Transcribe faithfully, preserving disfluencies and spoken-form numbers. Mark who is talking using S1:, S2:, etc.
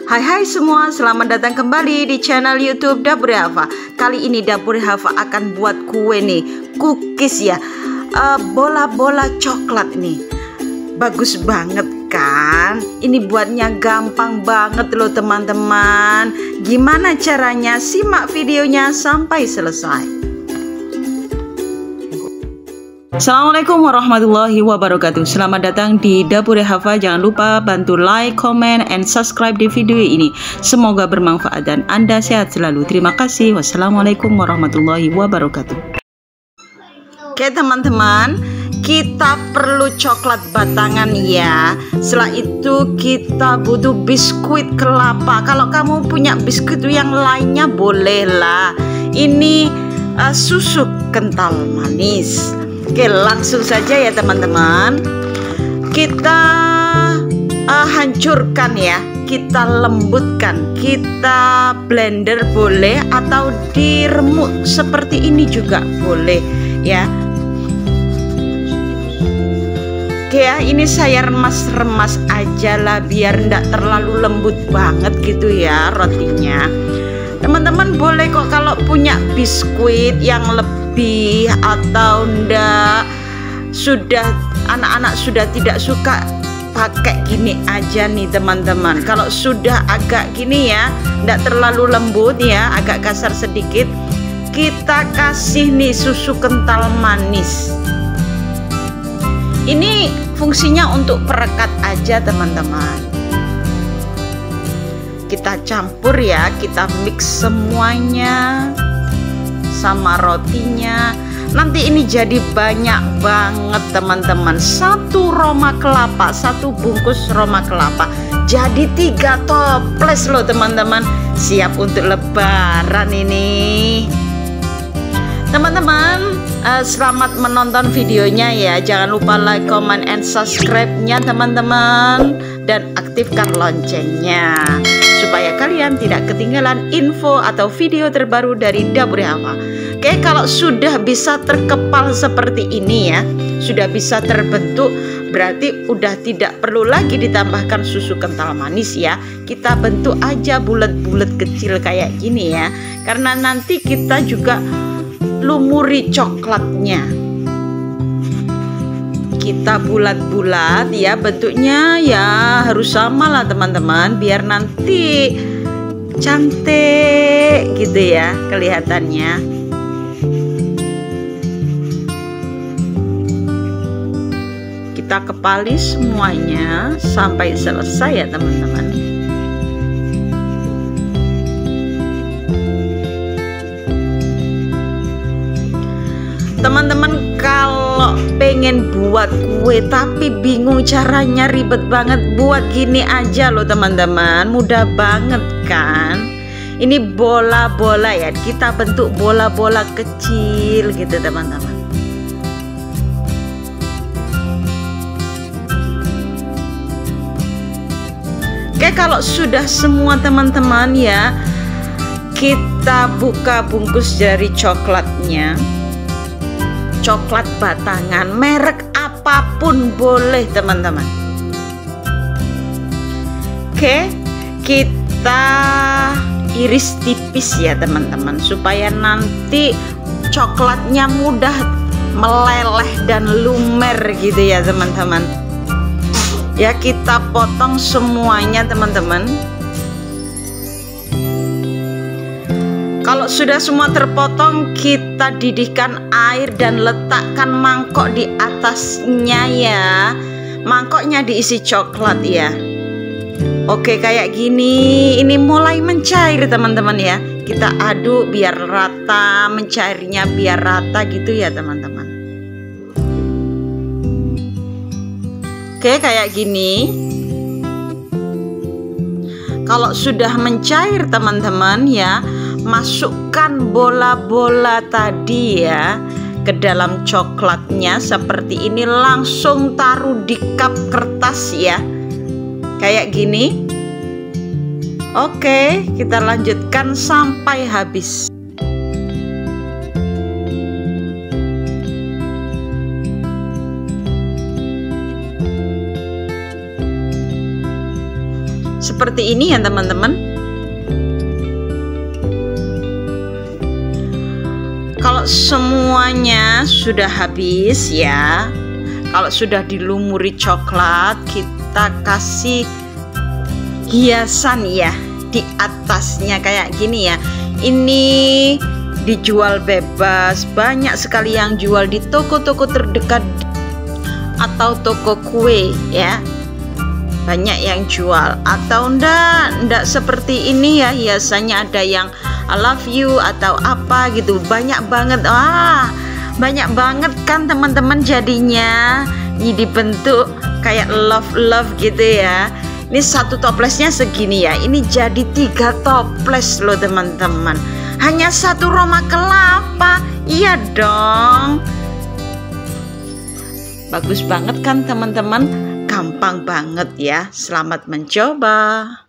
S1: Hai hai semua, selamat datang kembali di channel YouTube Dapur Hafa. Kali ini Dapur Hafa akan buat kue nih, cookies ya, uh, bola-bola coklat nih. Bagus banget kan? Ini buatnya gampang banget loh teman-teman. Gimana caranya? Simak videonya sampai selesai. Assalamualaikum warahmatullahi wabarakatuh. Selamat datang di Dapur Hafa. Jangan lupa bantu like, comment, and subscribe di video ini. Semoga bermanfaat dan Anda sehat selalu. Terima kasih. Wassalamualaikum warahmatullahi wabarakatuh. Oke teman-teman, kita perlu coklat batangan ya. Setelah itu kita butuh biskuit kelapa. Kalau kamu punya biskuit yang lainnya bolehlah. Ini uh, susu kental manis. Oke, langsung saja ya teman-teman. Kita uh, hancurkan ya, kita lembutkan, kita blender boleh atau diremuk seperti ini juga boleh ya. Oke ya, ini saya remas-remas aja lah biar enggak terlalu lembut banget gitu ya rotinya. Teman-teman boleh kok kalau punya biskuit yang lebih atau ndak, sudah anak-anak sudah tidak suka pakai gini aja nih teman-teman. Kalau sudah agak gini ya, ndak terlalu lembut ya, agak kasar sedikit, kita kasih nih susu kental manis. Ini fungsinya untuk perekat aja teman-teman. Kita campur ya, kita mix semuanya sama rotinya. Nanti ini jadi banyak banget teman-teman. Satu roma kelapa, satu bungkus roma kelapa, jadi tiga toples loh teman-teman. Siap untuk lebaran ini. Teman-teman, uh, selamat menonton videonya ya. Jangan lupa like, comment, and subscribe-nya teman-teman. Dan aktifkan loncengnya supaya kalian tidak ketinggalan info atau video terbaru dari Dapur Hafa. Oke, kalau sudah bisa terkepal seperti ini ya, sudah bisa terbentuk, berarti udah tidak perlu lagi ditambahkan susu kental manis ya. Kita bentuk aja bulat-bulat kecil kayak gini ya, karena nanti kita juga lumuri coklatnya. Kita bulat-bulat ya, bentuknya ya harus sama lah teman-teman, biar nanti cantik gitu ya kelihatannya. Kita kepali semuanya sampai selesai ya teman-teman. Teman-teman kalau pengen buat kue tapi bingung caranya, ribet banget, buat gini aja loh teman-teman. Mudah banget kan. Ini bola-bola ya, kita bentuk bola-bola kecil gitu teman-teman. Oke, kalau sudah semua teman-teman ya, kita buka bungkus dari coklatnya. Coklat batangan, merek apapun boleh teman-teman. Oke, kita iris tipis ya teman-teman, supaya nanti coklatnya mudah meleleh dan lumer gitu ya teman-teman. Ya, kita potong semuanya teman-teman. Kalau sudah semua terpotong, kita didihkan air dan letakkan mangkok di atasnya ya. Mangkoknya diisi coklat ya. Oke, kayak gini. Ini mulai mencair teman-teman ya. Kita aduk biar rata, mencairnya biar rata gitu ya teman-teman. Oke, kayak gini. Kalau sudah mencair teman-teman ya, masukkan bola-bola tadi ya ke dalam coklatnya seperti ini. Langsung taruh di cup kertas ya, kayak gini. Oke, kita lanjutkan sampai habis. seperti ini ya teman-teman. Kalau semuanya sudah habis ya, kalau sudah dilumuri coklat, kita kasih hiasan ya di atasnya kayak gini ya. Ini dijual bebas, banyak sekali yang jual di toko-toko terdekat atau toko kue ya, banyak yang jual. Atau ndak ndak seperti ini ya, hiasannya ada yang I love you atau apa gitu, banyak banget. Wah, banyak banget kan teman-teman, jadinya ini dibentuk kayak love love gitu ya. Ini satu toplesnya segini ya, ini jadi tiga toples loh teman-teman, hanya satu roma kelapa. Iya dong, bagus banget kan teman-teman, gampang banget ya. Selamat mencoba.